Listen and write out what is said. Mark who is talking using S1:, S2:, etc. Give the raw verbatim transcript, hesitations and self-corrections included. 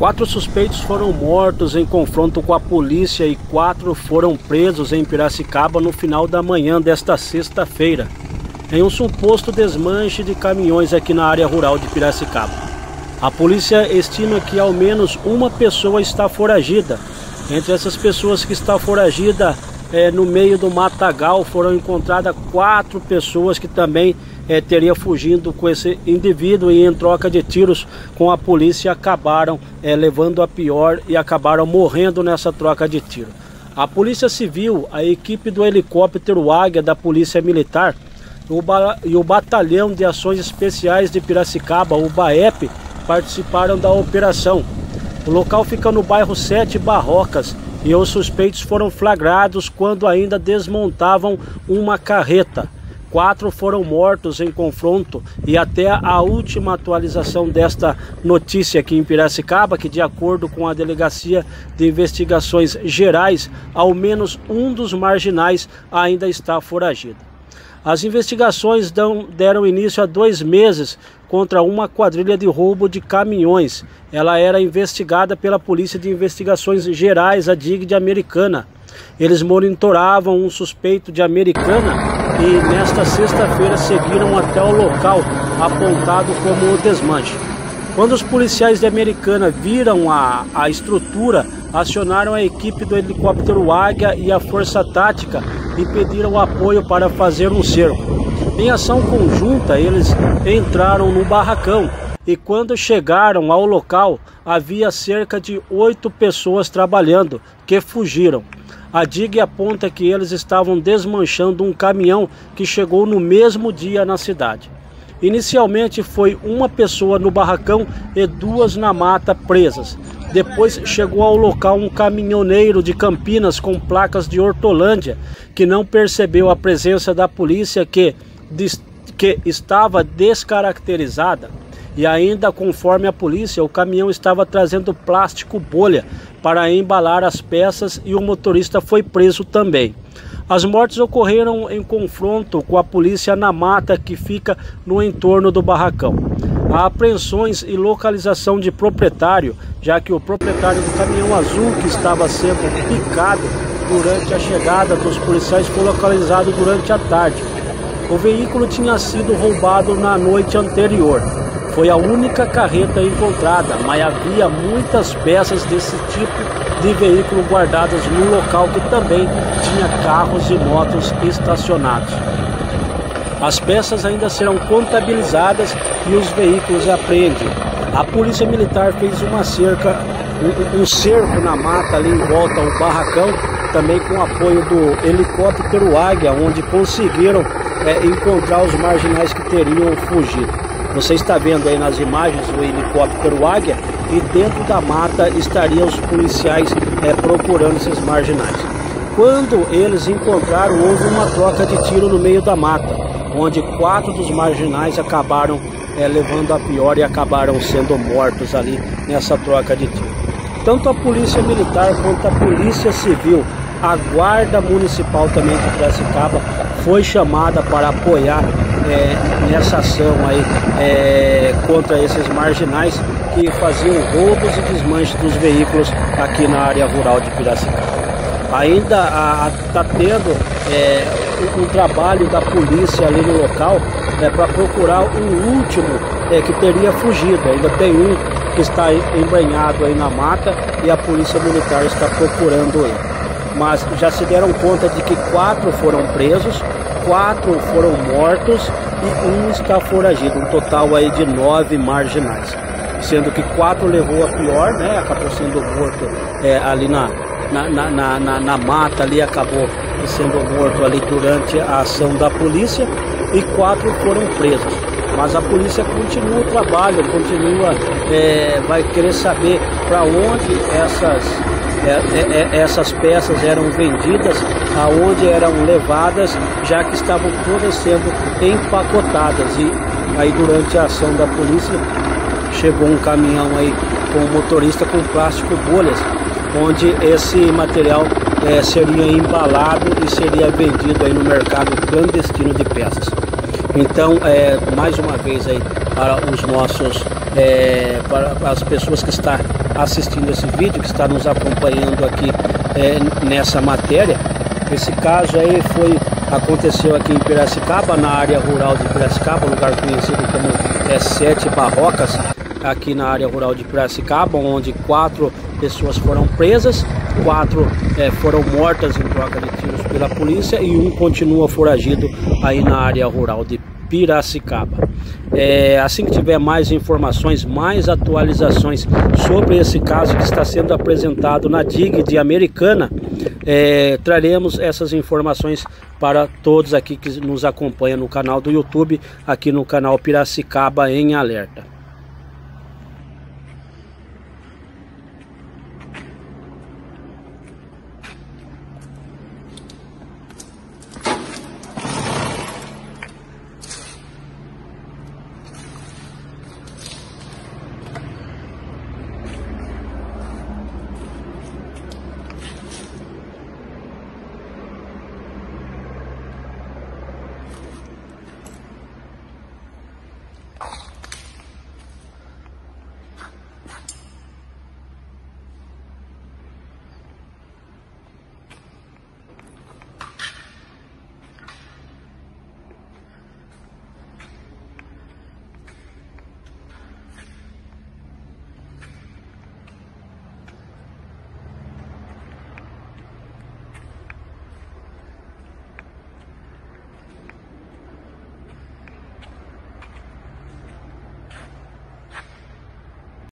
S1: Quatro suspeitos foram mortos em confronto com a polícia e quatro foram presos em Piracicaba no final da manhã desta sexta-feira, em um suposto desmanche de caminhões aqui na área rural de Piracicaba. A polícia estima que ao menos uma pessoa está foragida. Entre essas pessoas que está foragida, é, no meio do matagal, foram encontradas quatro pessoas que também é, teriam fugindo com esse indivíduo e em troca de tiros com a polícia acabaram é, levando a pior e acabaram morrendo nessa troca de tiro. A Polícia Civil, a equipe do helicóptero Águia da Polícia Militar o e o Batalhão de Ações Especiais de Piracicaba, o BAEP, participaram da operação. O local fica no bairro Sete Barrocas e os suspeitos foram flagrados quando ainda desmontavam uma carreta. Quatro foram mortos em confronto e até a última atualização desta notícia aqui em Piracicaba, que de acordo com a Delegacia de Investigações Gerais, ao menos um dos marginais ainda está foragido. As investigações dão, deram início há dois meses contra uma quadrilha de roubo de caminhões. Ela era investigada pela Polícia de Investigações Gerais, a D I G de Americana. Eles monitoravam um suspeito de Americana e nesta sexta-feira seguiram até o local apontado como o desmanche. Quando os policiais de Americana viram a, a estrutura, acionaram a equipe do helicóptero Águia e a Força Tática e pediram apoio para fazer um cerco. Em ação conjunta, eles entraram no barracão e quando chegaram ao local, havia cerca de oito pessoas trabalhando que fugiram. A D I G aponta que eles estavam desmanchando um caminhão que chegou no mesmo dia na cidade. Inicialmente foi uma pessoa no barracão e duas na mata presas. Depois chegou ao local um caminhoneiro de Campinas com placas de Hortolândia, que não percebeu a presença da polícia que, que estava descaracterizada. E ainda conforme a polícia, o caminhão estava trazendo plástico bolha para embalar as peças e o motorista foi preso também. As mortes ocorreram em confronto com a polícia na mata que fica no entorno do barracão. Há apreensões e localização de proprietário, já que o proprietário do caminhão azul que estava sendo picado durante a chegada dos policiais foi localizado durante a tarde. O veículo tinha sido roubado na noite anterior. Foi a única carreta encontrada, mas havia muitas peças desse tipo de veículo guardadas no local que também tinha carros e motos estacionados. As peças ainda serão contabilizadas e os veículos apreendidos. A Polícia Militar fez uma cerca, um, um cerco na mata ali em volta ao barracão, também com apoio do helicóptero Águia, onde conseguiram é, encontrar os marginais que teriam fugido. Você está vendo aí nas imagens o helicóptero Águia e dentro da mata estariam os policiais é, procurando esses marginais. Quando eles encontraram, houve uma troca de tiro no meio da mata, onde quatro dos marginais acabaram é, levando a pior e acabaram sendo mortos ali nessa troca de tiro. Tanto a Polícia Militar quanto a Polícia Civil, a Guarda Municipal também de Piracicaba foi chamada para apoiar é, nessa ação aí é, contra esses marginais que faziam roubos e desmanches dos veículos aqui na área rural de Piracicaba. Ainda está tendo é, um, um trabalho da polícia ali no local é, para procurar um último é, que teria fugido. Ainda tem um que está embanhado aí na mata e a Polícia Militar está procurando ele. Mas já se deram conta de que quatro foram presos, quatro foram mortos e um está foragido, um total aí de nove marginais, sendo que quatro levou a pior, né? Acabou sendo morto é, ali na, na, na, na, na mata, ali acabou sendo morto ali durante a ação da polícia e quatro foram presos. Mas a polícia continua o trabalho, continua, é, vai querer saber para onde essas É, é, essas peças eram vendidas, aonde eram levadas, já que estavam todas sendo empacotadas. E aí durante a ação da polícia chegou um caminhão aí com o motorista com plástico bolhas, onde esse material é, seria embalado e seria vendido aí no mercado clandestino de peças. Então, é, mais uma vez aí para os nossos, é, para as pessoas que estão assistindo esse vídeo, que está nos acompanhando aqui é, nessa matéria. Esse caso aí foi, aconteceu aqui em Piracicaba, na área rural de Piracicaba, lugar conhecido como é, Sete Barrocas, aqui na área rural de Piracicaba, onde quatro pessoas foram presas, quatro é, foram mortas em troca de tiros pela polícia e um continua foragido aí na área rural de Piracicaba. É, assim que tiver mais informações, mais atualizações sobre esse caso que está sendo apresentado na D I G de Americana, é, traremos essas informações para todos aqui que nos acompanham no canal do YouTube, aqui no canal Piracicaba em Alerta.